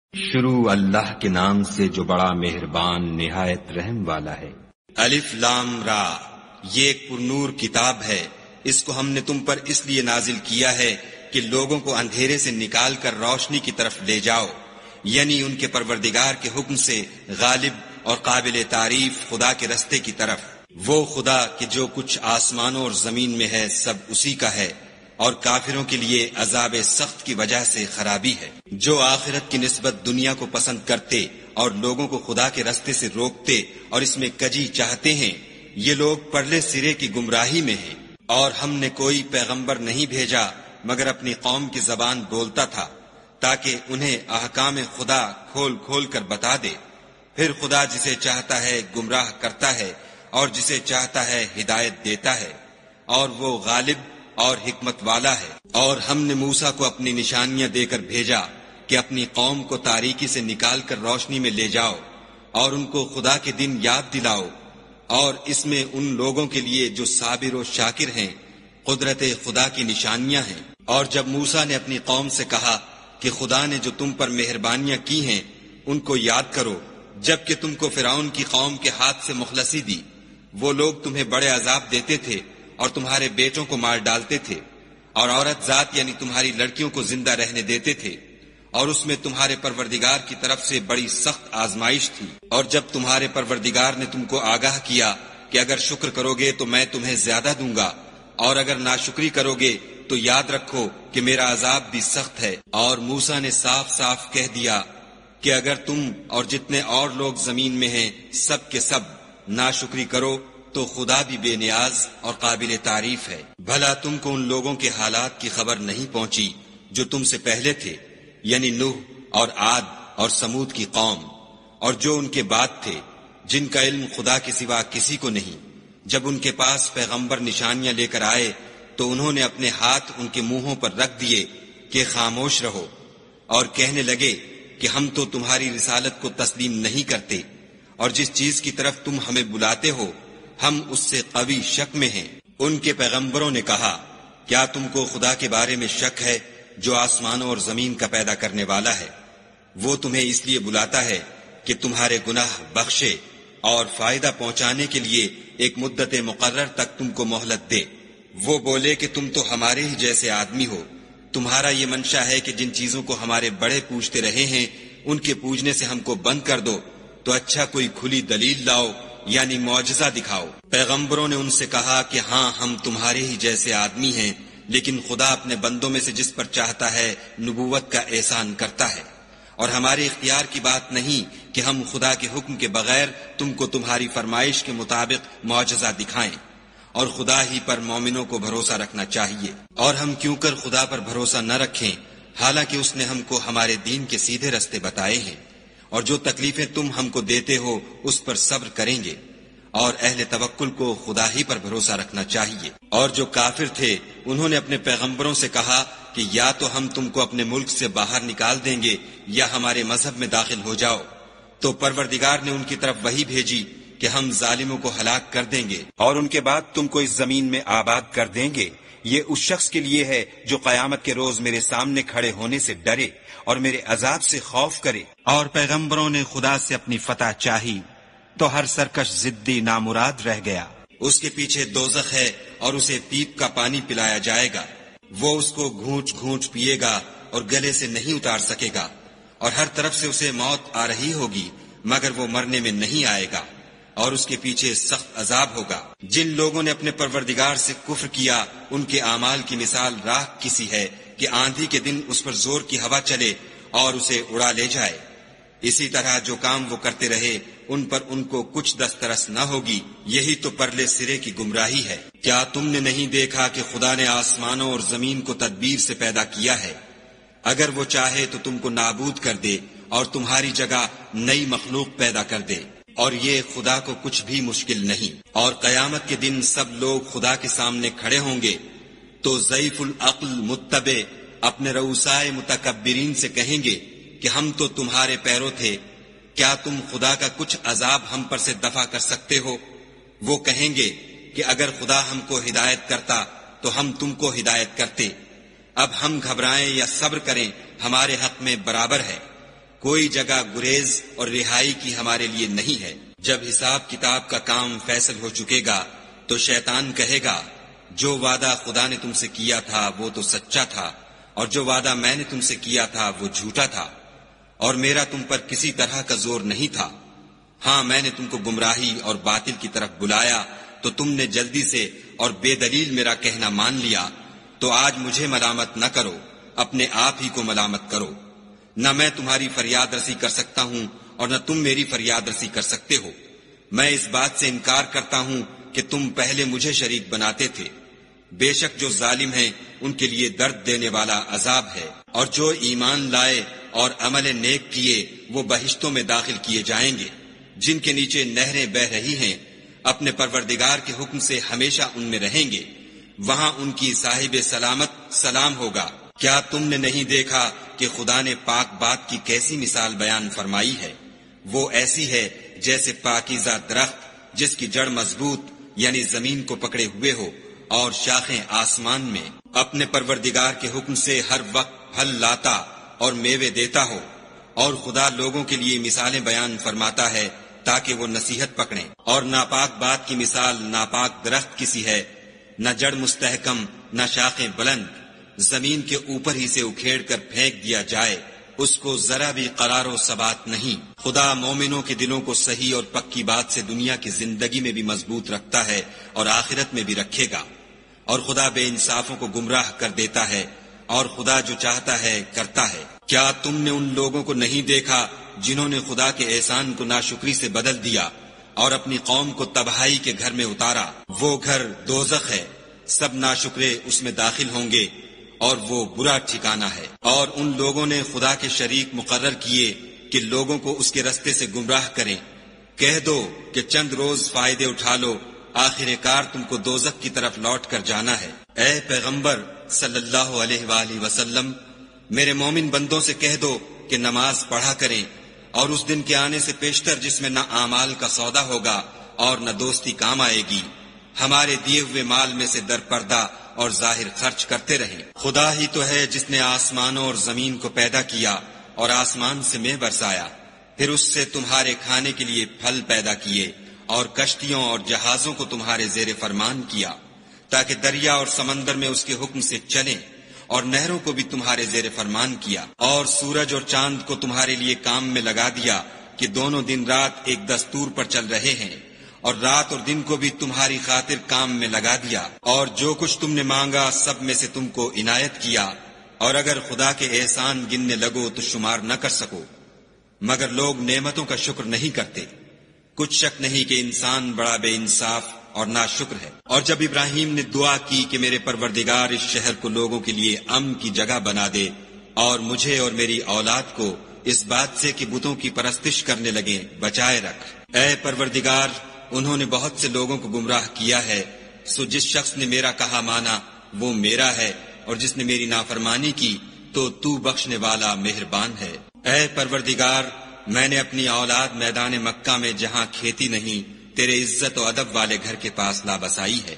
شروع اللہ کے نام سے جو بڑا مہربان نہایت رحم والا ہے۔ الف لام را، یہ ایک پرنور کتاب ہے، اس کو ہم نے تم پر اس لیے نازل کیا ہے کہ لوگوں کو اندھیرے سے نکال کر روشنی کی طرف لے جاؤ، یعنی ان کے پروردگار کے حکم سے غالب اور قابل تعریف خدا کے رستے کی طرف۔ وہ خدا کہ جو کچھ آسمانوں اور زمین میں ہے سب اسی کا ہے، اور کافروں کے لیے عذاب سخت کی وجہ سے خرابی ہے۔ جو آخرت کی نسبت دنیا کو پسند کرتے اور لوگوں کو خدا کے رستے سے روکتے اور اس میں کجی چاہتے ہیں، یہ لوگ پرلے سرے کی گمراہی میں ہیں۔ اور ہم نے کوئی پیغمبر نہیں بھیجا مگر اپنی قوم کی زبان بولتا تھا، تاکہ انہیں احکام خدا کھول کھول کر بتا دے۔ پھر خدا جسے چاہتا ہے گمراہ کرتا ہے اور جسے چاہتا ہے ہدایت دیتا ہے، اور وہ غالب اور حکمت والا ہے۔ اور ہم نے موسیٰ کو اپنی نشانیاں دے کر بھیجا کہ اپنی قوم کو تاریکی سے نکال کر روشنی میں لے جاؤ اور ان کو خدا کے دن یاد دلاؤ، اور اس میں ان لوگوں کے لیے جو صابر و شاکر ہیں قدرت خدا کی نشانیاں ہیں۔ اور جب موسیٰ نے اپنی قوم سے کہا کہ خدا نے جو تم پر مہربانیاں کی ہیں ان کو یاد کرو، جبکہ تم کو فرعون کی قوم کے ہاتھ سے مخلصی دی، وہ لوگ تمہیں بڑے عذاب دیتے تھے اور تمہارے بیٹوں کو مار ڈالتے تھے، اور عورت ذات یعنی تمہاری لڑکیوں کو زندہ رہنے دیتے تھے، اور اس میں تمہارے پروردگار کی طرف سے بڑی سخت آزمائش تھی۔ اور جب تمہارے پروردگار نے تم کو آگاہ کیا کہ اگر شکر کرو گے تو میں تمہیں زیادہ دوں گا، اور اگر ناشکری کرو گے تو یاد رکھو کہ میرا عذاب بھی سخت ہے۔ اور موسیٰ نے صاف صاف کہہ دیا کہ اگر تم اور جتنے اور لوگ زمین میں ہیں سب کے سب ناشکری کرو تو خدا بھی بے نیاز اور قابل تعریف ہے۔ بھلا تم کو ان لوگوں کے حالات کی خبر نہیں پہنچی جو تم سے پہلے تھے، یعنی نوح اور عاد اور سمود کی قوم، اور جو ان کے بعد تھے، جن کا علم خدا کے سوا کسی کو نہیں۔ جب ان کے پاس پیغمبر نشانیاں لے کر آئے تو انہوں نے اپنے ہاتھ ان کے منہوں پر رکھ دیے کہ خاموش رہو، اور کہنے لگے کہ ہم تو تمہاری رسالت کو تسلیم نہیں کرتے، اور جس چیز کی طرف تم ہمیں بلاتے ہو ہم اس سے قوی شک میں ہیں۔ ان کے پیغمبروں نے کہا، کیا تم کو خدا کے بارے میں شک ہے جو آسمانوں اور زمین کا پیدا کرنے والا ہے؟ وہ تمہیں اس لیے بلاتا ہے کہ تمہارے گناہ بخشے اور فائدہ پہنچانے کے لیے ایک مدت مقرر تک تم کو مہلت دے۔ وہ بولے کہ تم تو ہمارے ہی جیسے آدمی ہو، تمہارا یہ منشا ہے کہ جن چیزوں کو ہمارے بڑے پوجتے رہے ہیں ان کے پوجنے سے ہم کو بند کر دو، تو اچھا کوئی کھلی دلیل لاؤ یعنی معجزہ دکھاؤ۔ پیغمبروں نے ان سے کہا کہ ہاں ہم تمہارے ہی جیسے آدمی ہیں، لیکن خدا اپنے بندوں میں سے جس پر چاہتا ہے نبوت کا احسان کرتا ہے، اور ہمارے اختیار کی بات نہیں کہ ہم خدا کے حکم کے بغیر تم کو تمہاری فرمائش کے مطابق معجزہ دکھائیں، اور خدا ہی پر مومنوں کو بھروسہ رکھنا چاہیے۔ اور ہم کیوں کر خدا پر بھروسہ نہ رکھیں حالانکہ اس نے ہم کو ہمارے دین کے سیدھے رستے بتائے ہیں، اور جو تکلیفیں تم ہم کو دیتے ہو اس پر صبر کریں گے، اور اہل توکل کو خدا ہی پر بھروسہ رکھنا چاہیے۔ اور جو کافر تھے انہوں نے اپنے پیغمبروں سے کہا کہ یا تو ہم تم کو اپنے ملک سے باہر نکال دیں گے یا ہمارے مذہب میں داخل ہو جاؤ، تو پروردگار نے ان کی طرف وحی بھیجی کہ ہم ظالموں کو ہلاک کر دیں گے اور ان کے بعد تم کو اس زمین میں آباد کر دیں گے۔ یہ اس شخص کے لیے ہے جو قیامت کے روز میرے سامنے کھڑے ہونے سے ڈرے اور میرے عذاب سے خوف کرے۔ اور پیغمبروں نے خدا سے اپنی فتح چاہی تو ہر سرکش ضدی نامراد رہ گیا۔ اس کے پیچھے دوزخ ہے اور اسے پیپ کا پانی پلایا جائے گا، وہ اس کو گھونٹ گھونٹ پیے گا اور گلے سے نہیں اتار سکے گا، اور ہر طرف سے اسے موت آ رہی ہوگی مگر وہ مرنے میں نہیں آئے گا، اور اس کے پیچھے سخت عذاب ہوگا۔ جن لوگوں نے اپنے پروردگار سے کفر کیا ان کے اعمال کی مثال راکھ کسی ہے کہ آندھی کے دن اس پر زور کی ہوا چلے اور اسے اڑا لے جائے۔ اسی طرح جو کام وہ کرتے رہے ان پر ان کو کچھ دسترس نہ ہوگی، یہی تو پرلے سرے کی گمراہی ہے۔ کیا تم نے نہیں دیکھا کہ خدا نے آسمانوں اور زمین کو تدبیر سے پیدا کیا ہے؟ اگر وہ چاہے تو تم کو نابود کر دے اور تمہاری جگہ نئی مخلوق پیدا کر دے، اور یہ خدا کو کچھ بھی مشکل نہیں۔ اور قیامت کے دن سب لوگ خدا کے سامنے کھڑے ہوں گے تو ضعیف العقل متبع اپنے رؤسائے متکبرین سے کہیں گے کہ ہم تو تمہارے پیرو تھے، کیا تم خدا کا کچھ عذاب ہم پر سے دفع کر سکتے ہو؟ وہ کہیں گے کہ اگر خدا ہم کو ہدایت کرتا تو ہم تم کو ہدایت کرتے، اب ہم گھبرائیں یا صبر کریں ہمارے حق میں برابر ہے۔ کوئی جگہ گریز اور رہائی کی ہمارے لیے نہیں ہے۔ جب حساب کتاب کا کام فیصل ہو چکے گا تو شیطان کہے گا جو وعدہ خدا نے تم سے کیا تھا وہ تو سچا تھا، اور جو وعدہ میں نے تم سے کیا تھا وہ جھوٹا تھا، اور میرا تم پر کسی طرح کا زور نہیں تھا۔ ہاں میں نے تم کو گمراہی اور باطل کی طرف بلایا تو تم نے جلدی سے اور بے دلیل میرا کہنا مان لیا، تو آج مجھے ملامت نہ کرو، اپنے آپ ہی کو ملامت کرو۔ نہ میں تمہاری فریاد رسی کر سکتا ہوں اور نہ تم میری فریاد رسی کر سکتے ہو۔ میں اس بات سے انکار کرتا ہوں کہ تم پہلے مجھے شریک بناتے تھے۔ بے شک جو ظالم ہیں ان کے لیے درد دینے والا عذاب ہے، اور جو ایمان لائے اور عمل نیک کیے وہ بہشتوں میں داخل کیے جائیں گے جن کے نیچے نہریں بہ رہی ہیں، اپنے پروردگار کے حکم سے ہمیشہ ان میں رہیں گے، وہاں ان کی صاحب سلامت سلام ہوگا۔ کیا تم نے نہیں دیکھا کہ خدا نے پاک بات کی کیسی مثال بیان فرمائی ہے؟ وہ ایسی ہے جیسے پاکیزہ درخت جس کی جڑ مضبوط یعنی زمین کو پکڑے ہوئے ہو اور شاخیں آسمان میں، اپنے پروردگار کے حکم سے ہر وقت پھل لاتا اور میوے دیتا ہو۔ اور خدا لوگوں کے لیے مثالیں بیان فرماتا ہے تاکہ وہ نصیحت پکڑیں۔ اور ناپاک بات کی مثال ناپاک درخت کسی ہے، نہ جڑ مستحکم نہ شاخیں بلند، زمین کے اوپر ہی سے اکھیڑ کر پھینک دیا جائے، اس کو ذرا بھی قرار و ثبات نہیں۔ خدا مومنوں کے دلوں کو صحیح اور پکی بات سے دنیا کی زندگی میں بھی مضبوط رکھتا ہے اور آخرت میں بھی رکھے گا، اور خدا بے انصافوں کو گمراہ کر دیتا ہے، اور خدا جو چاہتا ہے کرتا ہے۔ کیا تم نے ان لوگوں کو نہیں دیکھا جنہوں نے خدا کے احسان کو ناشکری سے بدل دیا اور اپنی قوم کو تباہی کے گھر میں اتارا؟ وہ گھر دوزخ ہے، سب ناشکرے اس میں داخل ہوں گے، اور وہ برا ٹھکانہ ہے۔ اور ان لوگوں نے خدا کے شریک مقرر کیے کہ لوگوں کو اس کے رستے سے گمراہ کریں۔ کہہ دو کہ چند روز فائدے اٹھا لو، آخر کار تم کو دوزخ کی طرف لوٹ کر جانا ہے۔ اے پیغمبر صلی اللہ علیہ وآلہ وسلم، میرے مومن بندوں سے کہہ دو کہ نماز پڑھا کریں، اور اس دن کے آنے سے پیشتر جس میں نہ اعمال کا سودا ہوگا اور نہ دوستی کام آئے گی، ہمارے دیے ہوئے مال میں سے در پردہ اور ظاہر خرچ کرتے رہیں۔ خدا ہی تو ہے جس نے آسمانوں اور زمین کو پیدا کیا اور آسمان سے مے برسایا، پھر اس سے تمہارے کھانے کے لیے پھل پیدا کیے، اور کشتیوں اور جہازوں کو تمہارے زیر فرمان کیا تاکہ دریا اور سمندر میں اس کے حکم سے چلیں، اور نہروں کو بھی تمہارے زیر فرمان کیا، اور سورج اور چاند کو تمہارے لیے کام میں لگا دیا کہ دونوں دن رات ایک دستور پر چل رہے ہیں، اور رات اور دن کو بھی تمہاری خاطر کام میں لگا دیا، اور جو کچھ تم نے مانگا سب میں سے تم کو عنایت کیا، اور اگر خدا کے احسان گننے لگو تو شمار نہ کر سکو، مگر لوگ نعمتوں کا شکر نہیں کرتے۔ کچھ شک نہیں کہ انسان بڑا بے انصاف اور ناشکر ہے۔ اور جب ابراہیم نے دعا کی کہ میرے پروردگار اس شہر کو لوگوں کے لیے امن کی جگہ بنا دے، اور مجھے اور میری اولاد کو اس بات سے کہ بتوں کی پرستش کرنے لگیں بچائے رکھ۔ اے پروردگار، انہوں نے بہت سے لوگوں کو گمراہ کیا ہے، سو جس شخص نے میرا کہا مانا وہ میرا ہے، اور جس نے میری نافرمانی کی تو بخشنے والا مہربان ہے۔ اے پروردگار، میں نے اپنی اولاد میدان مکہ میں جہاں کھیتی نہیں تیرے عزت و ادب والے گھر کے پاس لا بسائی ہے۔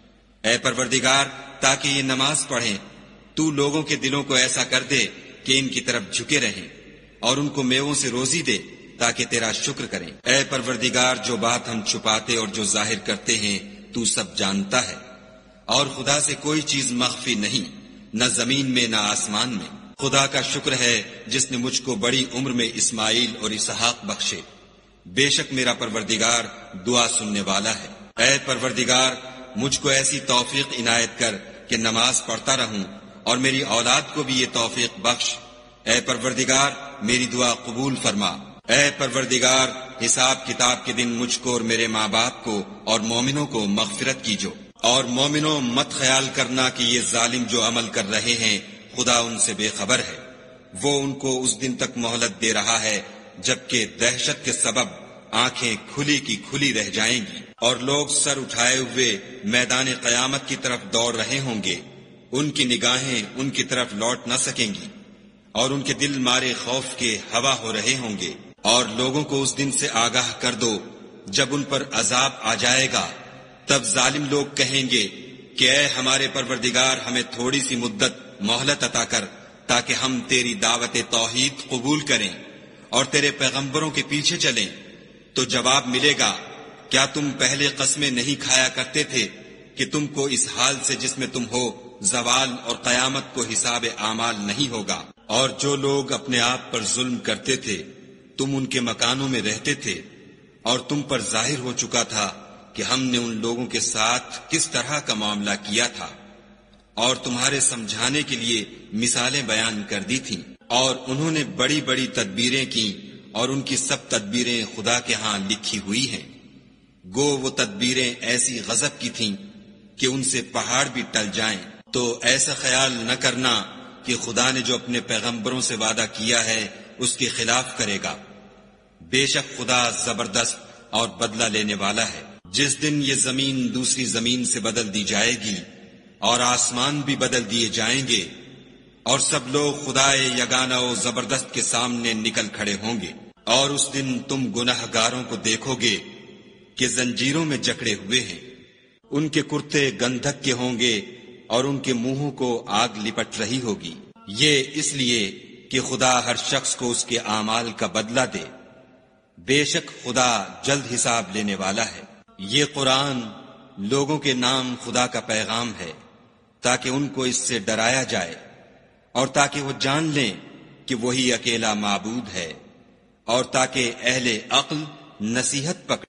اے پروردگار، تاکہ یہ نماز پڑھیں، تو لوگوں کے دلوں کو ایسا کر دے کہ ان کی طرف جھکے رہیں، اور ان کو میووں سے روزی دے تاکہ تیرا شکر کریں۔ اے پروردگار، جو بات ہم چھپاتے اور جو ظاہر کرتے ہیں تو سب جانتا ہے، اور خدا سے کوئی چیز مخفی نہیں، نہ زمین میں نہ آسمان میں۔ خدا کا شکر ہے جس نے مجھ کو بڑی عمر میں اسماعیل اور اسحاق بخشے، بے شک میرا پروردگار دعا سننے والا ہے۔ اے پروردگار، مجھ کو ایسی توفیق عنایت کر کہ نماز پڑھتا رہوں، اور میری اولاد کو بھی یہ توفیق بخش۔ اے پروردگار، میری دعا قبول فرما۔ اے پروردگار، حساب کتاب کے دن مجھ کو اور میرے ماں باپ کو اور مومنوں کو مغفرت کیجو۔ اور مومنوں، مت خیال کرنا کہ یہ ظالم جو عمل کر رہے ہیں خدا ان سے بے خبر ہے، وہ ان کو اس دن تک مہلت دے رہا ہے جبکہ دہشت کے سبب آنکھیں کھلی کی کھلی رہ جائیں گی، اور لوگ سر اٹھائے ہوئے میدان قیامت کی طرف دوڑ رہے ہوں گے، ان کی نگاہیں ان کی طرف لوٹ نہ سکیں گی، اور ان کے دل مارے خوف کے ہوا ہو رہے ہوں گے۔ اور لوگوں کو اس دن سے آگاہ کر دو جب ان پر عذاب آ جائے گا، تب ظالم لوگ کہیں گے کہ اے ہمارے پروردگار، ہمیں تھوڑی سی مدت مہلت عطا کر تاکہ ہم تیری دعوت توحید قبول کریں اور تیرے پیغمبروں کے پیچھے چلیں تو جواب ملے گا، کیا تم پہلے قسمیں نہیں کھایا کرتے تھے کہ تم کو اس حال سے جس میں تم ہو زوال اور قیامت کو حساب اعمال نہیں ہوگا؟ اور جو لوگ اپنے آپ پر ظلم کرتے تھے تم ان کے مکانوں میں رہتے تھے، اور تم پر ظاہر ہو چکا تھا کہ ہم نے ان لوگوں کے ساتھ کس طرح کا معاملہ کیا تھا، اور تمہارے سمجھانے کے لیے مثالیں بیان کر دی تھیں، اور انہوں نے بڑی بڑی تدبیریں کی، اور ان کی سب تدبیریں خدا کے ہاں لکھی ہوئی ہیں۔ گو وہ تدبیریں ایسی غضب کی تھیں کہ ان سے پہاڑ بھی ٹل جائیں۔ تو ایسا خیال نہ کرنا کہ خدا نے جو اپنے پیغمبروں سے وعدہ کیا ہے اس کے خلاف کرے گا۔ بے شک خدا زبردست اور بدلہ لینے والا ہے۔ جس دن یہ زمین دوسری زمین سے بدل دی جائے گی اور آسمان بھی بدل دیے جائیں گے، اور سب لوگ خدائے یگانہ و زبردست کے سامنے نکل کھڑے ہوں گے، اور اس دن تم گناہگاروں کو دیکھو گے کہ زنجیروں میں جکڑے ہوئے ہیں، ان کے کرتے گندھک کے ہوں گے اور ان کے منہوں کو آگ لپٹ رہی ہوگی۔ یہ اس لیے کہ خدا ہر شخص کو اس کے اعمال کا بدلہ دے۔ بے شک خدا جلد حساب لینے والا ہے۔ یہ قرآن لوگوں کے نام خدا کا پیغام ہے تاکہ ان کو اس سے ڈرایا جائے اور تاکہ وہ جان لیں کہ وہی اکیلا معبود ہے، اور تاکہ اہل عقل نصیحت پکڑیں۔